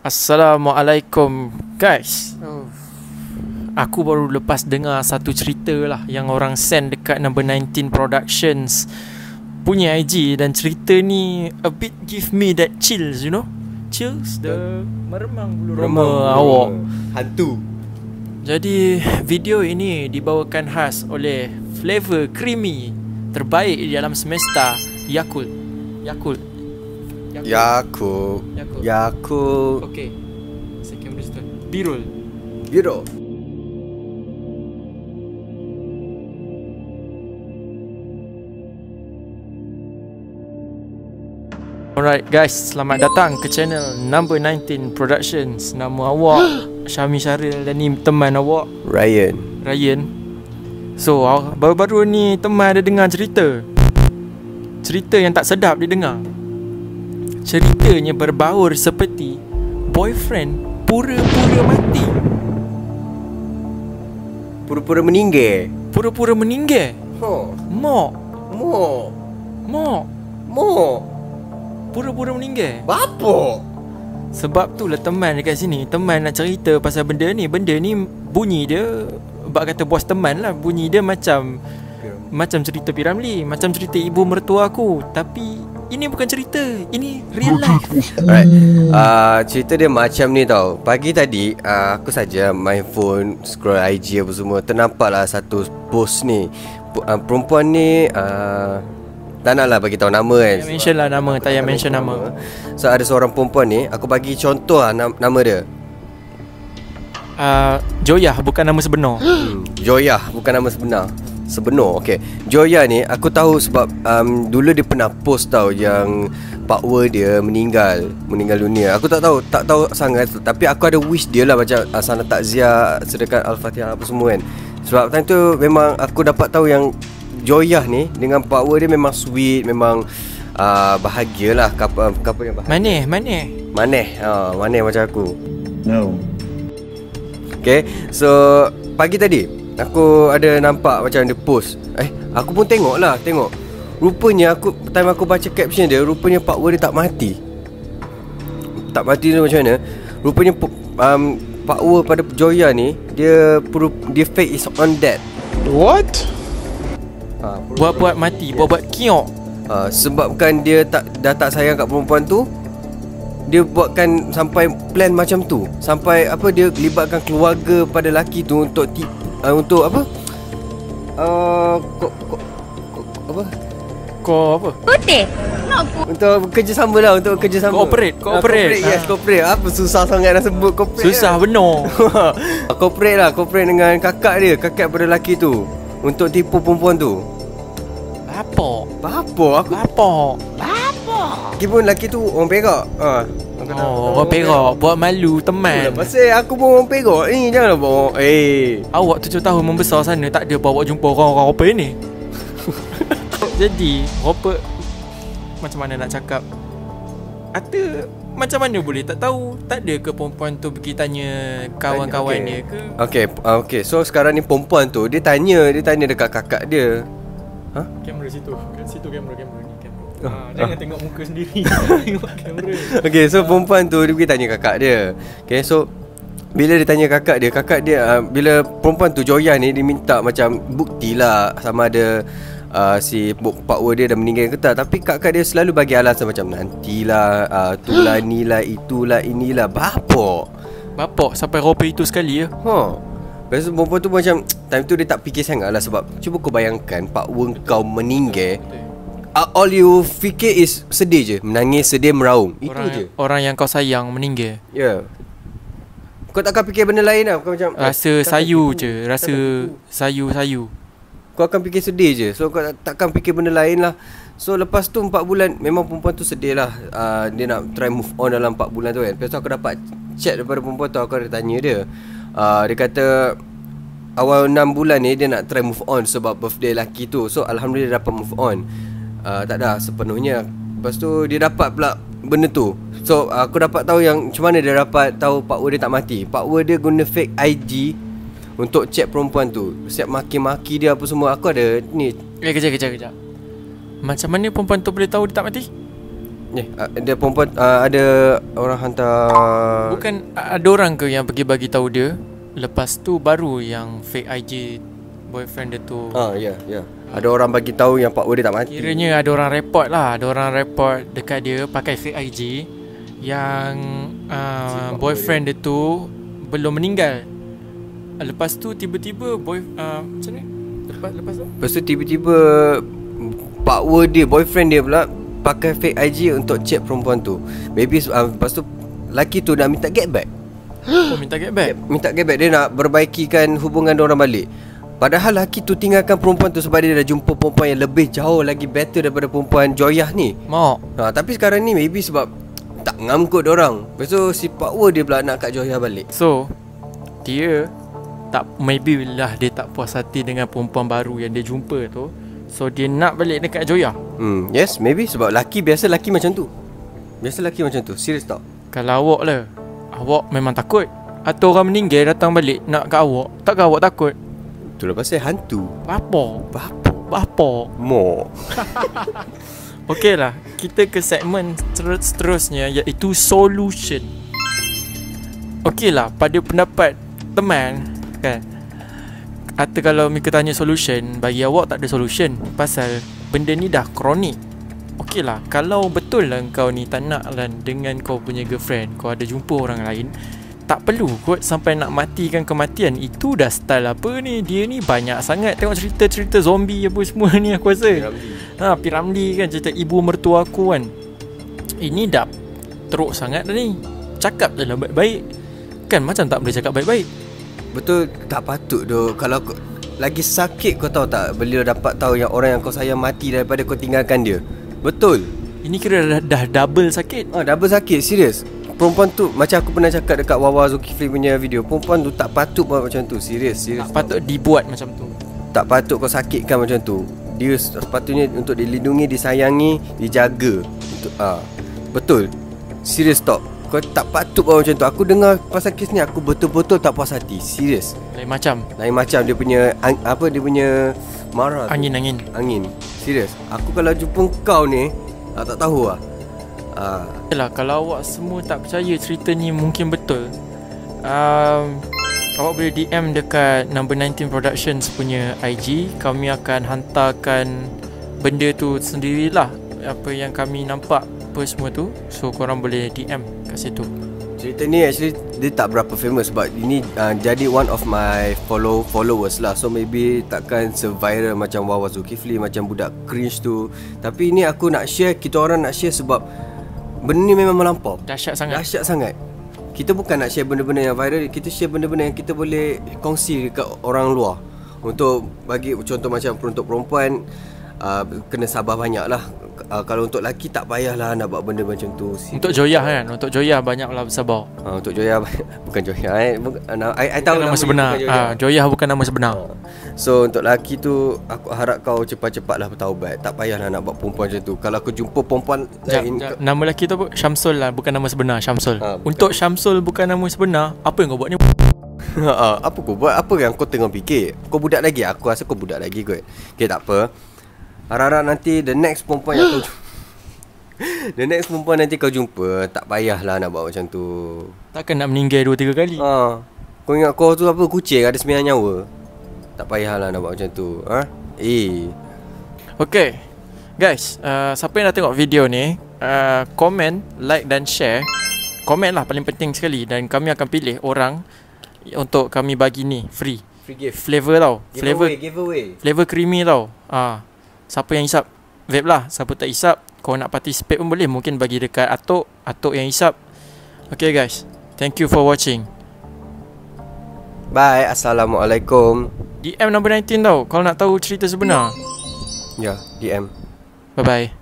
Assalamualaikum guys. Aku baru lepas dengar satu cerita lah yang orang send dekat Number 19 Productions punya IG. Dan cerita ni a bit give me that chills, you know. Chills, the meremang bulu roma awak. Hantu. Jadi video ini dibawakan khas oleh flavor creamy terbaik di dalam semesta, Yakult. Yakult. Okay. Second Bristol. Birul. Alright guys, selamat datang ke channel Number 19 Productions. Nama awak Syami Syaril dan ni teman awak Ryan. So baru-baru ni teman ada dengar cerita yang tak sedap dia dengar. Ceritanya berbaur seperti boyfriend pura-pura mati. Pura-pura meninggal. Mok. Pura-pura meninggal. Bapa. Sebab tu lah teman dekat sini. Teman nak cerita pasal benda ni. Benda ni bunyi dia, bak kata bos teman lah, bunyi dia macam cerita Piramli, macam cerita ibu mertua aku. Tapi ini bukan cerita, ini real life. Alright. Cerita dia macam ni tau. Pagi tadi aku saja main phone, scroll IG apa semua, ternampaklah satu post ni. Perempuan ni tak nak lah bagi tahu nama kan. Mention lah nama, tak payah mention nama. So ada seorang perempuan ni, aku bagi contoh lah nama dia. Joyah bukan nama sebenar. Joyah bukan nama sebenar, okay. Joyah ni aku tahu sebab dulu dia pernah post tau yang pakwa dia meninggal dunia. Aku tak tahu sangat, tapi aku ada wish dia lah, macam salat takziah, sedekah Al-Fatihah apa semua kan. Sebab time tu memang aku dapat tahu yang Joyah ni dengan pakwa dia memang sweet, memang bahagialah, couple yang bahagia. Maneh macam aku. No. Okay, so pagi tadi aku ada nampak macam dia post. Aku pun tengok. Rupanya time aku baca caption dia, rupanya pakwa dia tak mati. Tak mati tu macam mana? Rupanya pakwa pada Joyah ni dia fake is on dead. What? Buat mati, buat kiok. Sebabkan dia dah tak sayang kat perempuan tu, dia buatkan sampai plan macam tu. Sampai dia libatkan keluarga pada lelaki tu untuk apa? Putih. Untuk kerjasama lah, Cooperate. Yes, cooperate. Apa susah sangat nak sebut cooperate. Susah benar. Cooperate dengan kakak pada lelaki tu untuk tipu perempuan tu. Bapa. Kipun lelaki tu orang Perak. Orang Perak buat malu teman. Pasal aku pun orang Perak ni, janganlah bawa. Awak 7 tahun membesar sana, tak ada bawa jumpa orang-orang apa ni. Jadi Robert, macam mana nak cakap, macam mana boleh tak tahu? Tak ada ke perempuan tu pergi tanya kawan-kawan dia ke? Okay. So sekarang ni perempuan tu dia tanya dekat kakak dia. Kamera situ. Kat situ kamera ni. Jangan tengok muka sendiri. Tengok kamera. Okay, so perempuan tu dia pergi tanya kakak dia. Okay, so bila dia tanya kakak dia bila perempuan tu Joyah ni, dia minta macam bukti lah sama ada si pakwa dia dah meninggal ke tak. Tapi kakak dia selalu bagi alasan macam nantilah, itulah inilah, itulah inilah. Bapak sampai rope itu sekali ya. Lepas tu perempuan tu macam time tu dia tak fikir sangat lah. Sebab cuba kau bayangkan pakwa kau meninggal, all you fikir is sedih je, menangis, sedih, meraung. Itu je. Orang yang kau sayang meninggal. Ya. Kau takkan fikir benda lain lah. Kau macam rasa sayu je. Rasa sayu. Kau akan fikir sedih je. So kau takkan fikir benda lain lah. So lepas tu 4 bulan, memang perempuan tu sedih lah. Dia nak try move on dalam 4 bulan tu kan. Lepas tu aku dapat chat daripada perempuan tu. Aku ada tanya dia. Dia kata awal 6 bulan ni dia nak try move on sebab birthday lelaki tu. So alhamdulillah dia dapat move on. Tak dah sepenuhnya. Lepas tu dia dapat pula benda tu. So aku dapat tahu yang macam mana dia dapat tahu pakwa dia tak mati. Pakwa dia guna fake IG untuk chat perempuan tu. Siap maki-maki dia apa semua. Aku ada ni. Kejap. Macam mana perempuan tu boleh tahu dia tak mati? Dia perempuan ada orang hantar. Bukan ada orang ke yang pergi bagi tahu dia. Lepas tu baru yang fake IG boyfriend dia tu. Ya. Ada orang bagi tahu yang Pak Wo dia tak mati. Kiranya ada orang report lah. Ada orang report dekat dia pakai fake IG yang boyfriend dia tu belum meninggal. Lepas tu tiba-tiba macam ni? Lepas tu tiba-tiba Pak Wo dia, boyfriend dia pula pakai fake IG untuk chat perempuan tu. Maybe lepas tu lelaki tu nak minta get back. Minta get back. Minta get back. Dia nak perbaikikan hubungan diorang balik. Padahal lelaki tu tinggalkan perempuan tu sebab dia dah jumpa perempuan yang lebih jauh lagi better daripada perempuan Joyah ni. Tapi sekarang ni maybe sebab tak ngam kot diorang. Lepas tu si Pak Wo dia pula nak kat Joyah balik. So dia tak, maybe lah dia tak puas hati dengan perempuan baru yang dia jumpa tu. So dia nak balik dekat Joyah. Yes, maybe sebab biasa lelaki macam tu. Serius tau. Kalau awak lah, awak memang takut. Atau orang meninggal datang balik nak kat awak, takkan awak takut? Itulah pasal hantu. Bapa Mo. Okey lah, kita ke segmen seterusnya, iaitu solution. Okey lah, pada pendapat teman kan, kata kalau Mika tanya solution, bagi awak tak ada solution. Pasal benda ni dah kronik. Okey lah, kalau betul lah kau ni tak nak lah dengan kau punya girlfriend, kau ada jumpa orang lain, tak perlu kot sampai nak matikan kematian. Itu dah style apa ni. Dia ni banyak sangat tengok cerita-cerita zombie apa semua ni aku rasa. Piramli kan, cerita ibu mertua aku kan. Ini dah teruk sangat dah ni. Cakap je lah baik-baik. Kan macam tak boleh cakap baik-baik. Betul, tak patut doh. Kalau lagi sakit kau tahu tak, bila dapat tahu yang orang yang kau sayang mati daripada kau tinggalkan dia. Betul. Ini kira dah double sakit. Double sakit, serius. Perempuan tu, macam aku pernah cakap dekat Wawa Zulkifli punya video, perempuan tu tak patut buat macam tu. Serius. Tak patut dibuat macam tu. Tak patut kau sakitkan macam tu. Dia sepatutnya untuk dilindungi, disayangi, dijaga. Betul. Serius stop. Kau tak patut buat macam tu. Aku dengar pasal kes ni, aku betul-betul tak puas hati. Serius. Lain macam dia punya dia punya marah. Angin. Serius. Aku kalau jumpa kau ni, tak tahu lah. Yalah, kalau awak semua tak percaya cerita ni mungkin betul, awak boleh DM dekat Number 19 Productions punya IG. Kami akan hantarkan benda tu sendirilah, apa yang kami nampak, apa semua tu. So korang boleh DM kat situ. Cerita ni actually dia tak berapa famous sebab ini jadi one of my followers lah. So maybe takkan se-viral macam Wawa Zulkifli, macam budak cringe tu. Tapi ini aku nak share, kita orang nak share sebab benda ni memang melampau. Dahsyat sangat. Kita bukan nak share benda-benda yang viral, kita share benda-benda yang kita boleh kongsi dekat orang luar. Untuk bagi contoh macam untuk perempuan, kena sabar banyak lah. Kalau untuk lelaki tak payahlah nak buat benda macam tu. Untuk Joyah kan, untuk Joyah banyaklah bersabar. Untuk Joyah bukan Joyah. I tahu nama sebenar. Joyah bukan nama sebenar. So untuk lelaki tu, aku harap kau cepat-cepatlah bertaubat. Tak payahlah nak buat perempuan macam tu. Kalau aku jumpa perempuan lain, nama lelaki tu apa? Syamsul lah, bukan nama sebenar. Syamsul. Untuk Syamsul bukan nama sebenar, apa yang kau buat ni? Apa kau buat? Apa yang kau tengah fikir? Kau budak lagi? Aku rasa kau budak lagi kot. Okay, tak apa. Harap-harap nanti the next perempuan yang kau the next perempuan nanti kau jumpa, tak payahlah nak buat macam tu. Takkan nak meninggal 2-3 kali. Kau ingat kau tu apa, kucing ada 9 nyawa. Tak payahlah nak buat macam tu. Okay guys, siapa yang dah tengok video ni, komen, like dan share. Komen lah paling penting sekali. Dan kami akan pilih orang untuk kami bagi ni free gift. Flavor tau. Giveaway. Flavor creamy tau. Siapa yang hisap vape lah. Siapa tak hisap, kau nak participate pun boleh. Mungkin bagi dekat Atok yang hisap. Okay guys, thank you for watching. Bye. Assalamualaikum. DM Number 19 tau kalau nak tahu cerita sebenar. Ya, DM. Bye bye.